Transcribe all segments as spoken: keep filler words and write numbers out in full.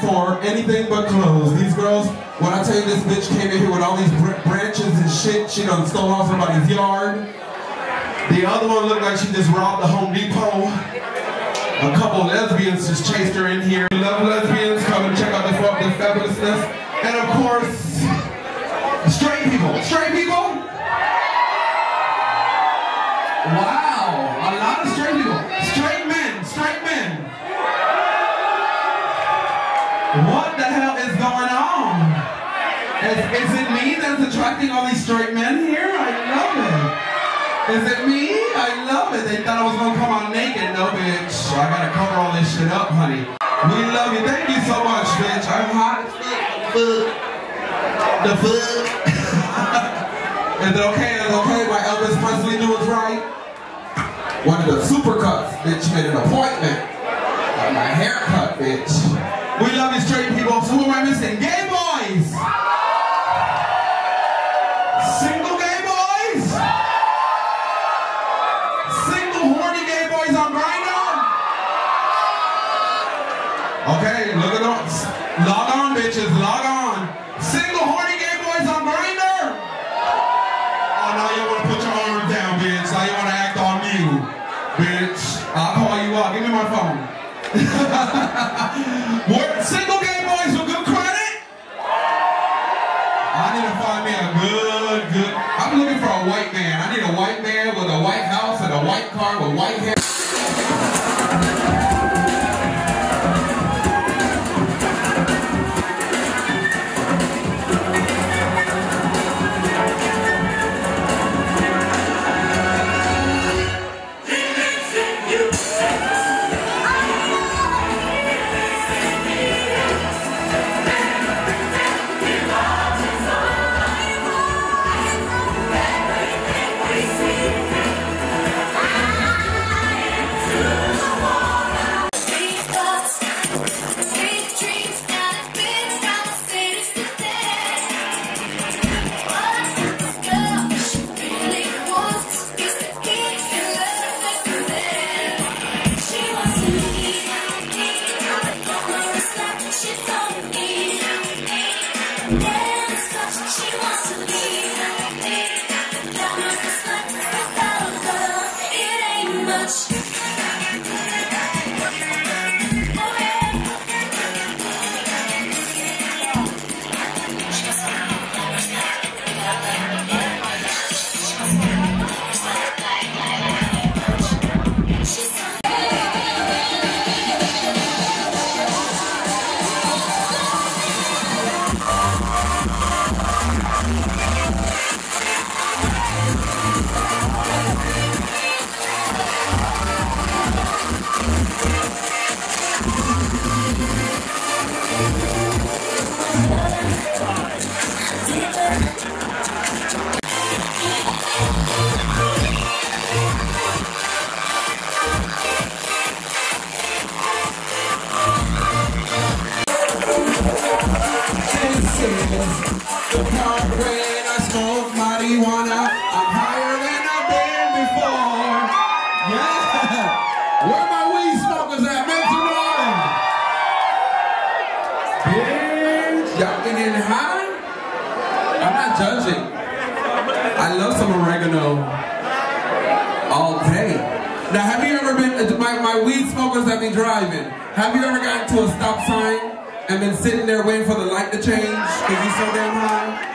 for anything but clothes. These girls, when I tell you this bitch came in here with all these branches and shit, she done stole off somebody's yard. The other one looked like she just robbed the Home Depot. A couple lesbians just chased her in here. Love lesbians, come and check out this this fabulousness. And of course, straight people. Straight people? Wow, a lot of straight people. Straight men, straight men. What the hell is going on? Is, is it me that's attracting all these straight men here? I love it. Is it me? I love it. They thought I was gonna come out naked. No, bitch. I gotta cover all this shit up, honey. We love you. Thank you so much, bitch. I'm hot as fuck. The fuck. Is it okay? Is it okay? My Elvis Presley knew it's right. One of the supercuts, bitch, made an appointment. Got my haircut, bitch. We love you, straight people. So who am I missing? Gay boys! Single gay boys? Single horny gay boys on Grindr? Okay, look at those. Log on, bitches, log on. Single horny gay boys on Grindr? Oh, now you want to put your arms down, bitch. Now you want to act all new, bitch. I'll call you up. Give me my phone. More single gay boys with good credit? I need to find me a good, good. I'm looking for a white man. I need a white man with a white house and a white car with white hair. The power rain, I smoke marijuana. I'm higher than I've been before. Yeah. Where my weed smokers at? Make some noise. Bitch, y'all getting high? I'm not judging. I love some oregano all day. Now, have you ever been, my, my weed smokers that be driving, have you ever gotten to a stop sign and been sitting there waiting for the light to change because you're so damn high?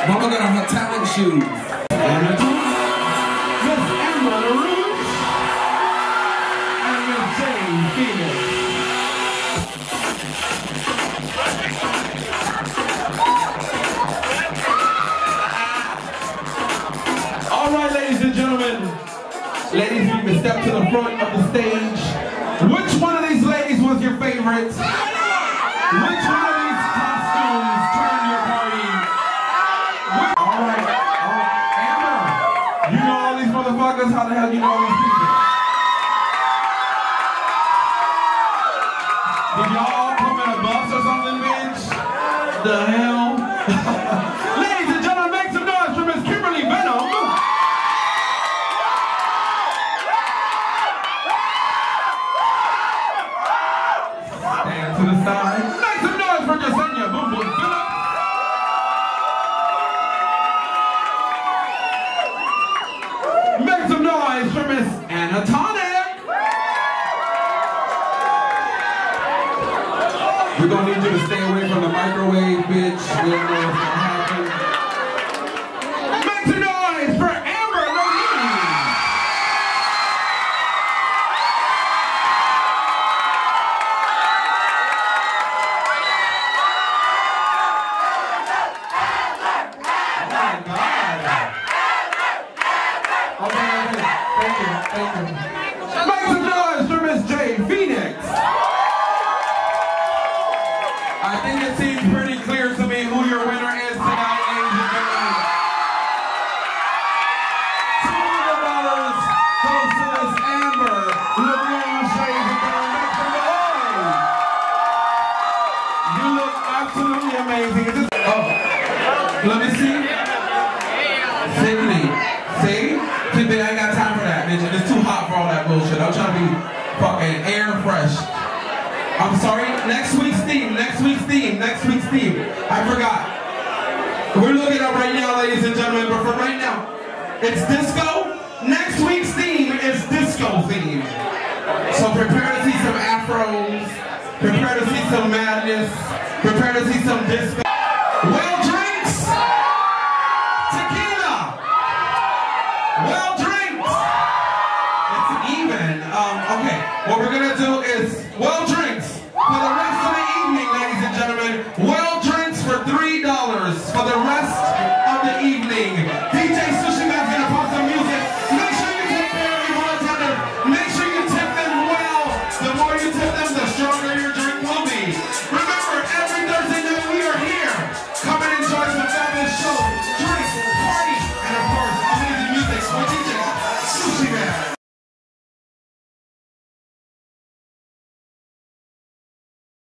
Mama got on her talent shoes. And Miss Amber LaRouche and Miss Jane Phoenix. All right, ladies and gentlemen. Ladies, you can step to the front of the stage. Which one of these ladies was your favorite? Which one of these costumes turned your party? Which all right, uh, Amber, you know all these motherfuckers? How the hell do you know all these people? Did y'all all come in a bus or something, bitch? The hell? Ladies and gentlemen, make some noise for Miss Kimberly Venom. Stand to the side. Make some noise for Jasenia Boom Boom Phillips. Make some noise for Miss Anna Tonic. We're gonna need you to stay away from the microwave, bitch. We don't know what's gonna happen. Make some noise for Amber LaRouche. Make some noise for Miss Jane Phoenix. I think it seems pretty clear to me who your winner is tonight, ladies and gentlemen. two hundred dollars goes to Miss Amber LaRouche, ladies and gentlemen. Make some noise. You look absolutely amazing. Is this, oh, let me see. Sydney. See? I ain't got time for that, bitch. It's too hot for all that bullshit. I'm trying to be fucking air fresh. I'm sorry. Next week's theme. Next week's theme. Next week's theme. I forgot. We're looking up right now, ladies and gentlemen. But for right now, it's disco. Next week's theme is disco theme. So prepare to see some afros. Prepare to see some madness. Prepare to see some disco. Well,